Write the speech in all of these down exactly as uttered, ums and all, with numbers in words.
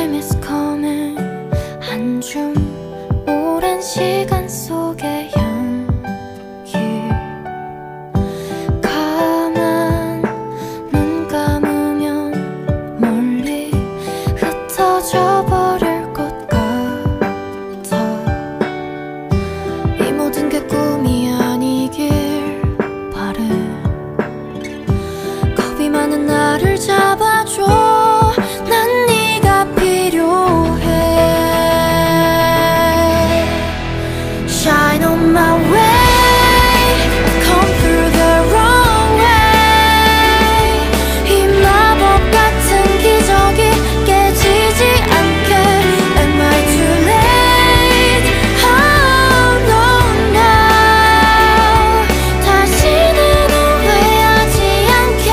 Time is coming. 한줌 오랜 시간 속의 연기. 가만 눈 감으면 멀리 흩어져 버릴 것 같아. 이 모든 게 꿈이 아니길 바래. 겁이 많은 나를 잡아줘. Shine on my way, come through the wrong way. 이 마법 같은 기적이 깨지지 않게. Am I too late? Oh no no. 다시는 후회하지 않게.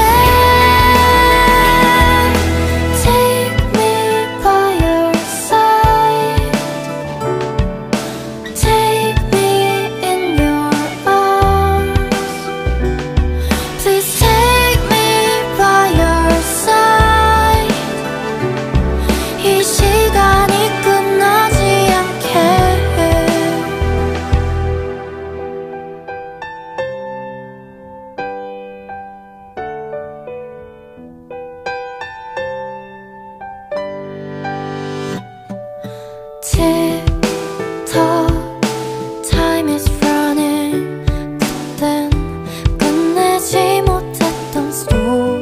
Take me by your side. Take 이 시간이 끝나지 않게. 틱톡 Time is running. 그땐 끝내지 못했던 스토리.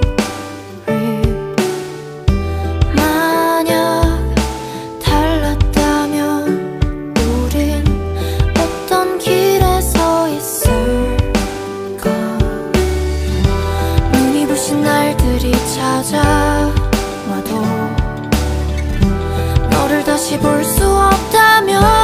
날들이 찾아와도 너를 다시 볼 수 없다면